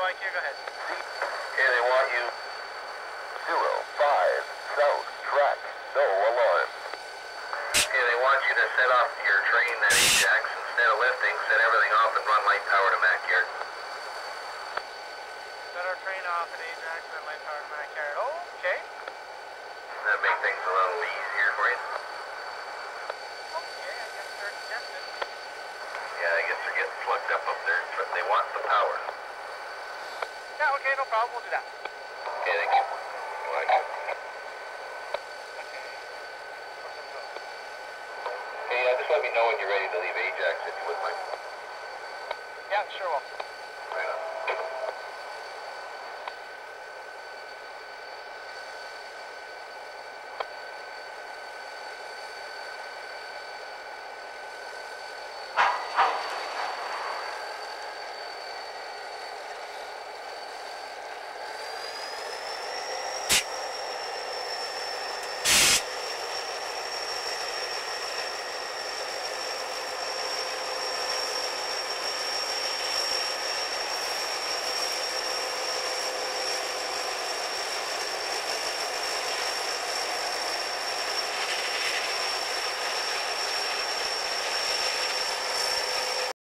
Mike, here, go ahead. Okay, they want you 05 south track, no alarm. Okay, they want you to set off your train at Ajax instead of lifting, set everything off and run light power to Mac Yard. Set our train off at Ajax and light power to Mac Yard. Oh, okay. That'd make things a little easier for you. Okay, I guess they're congested. Yeah, I guess they're getting plugged up there, but they want the power. Yeah, okay, no problem, we'll do that. Okay, thank you. Okay, just let me know when you're ready to leave Ajax if you wouldn't mind. Yeah, sure will.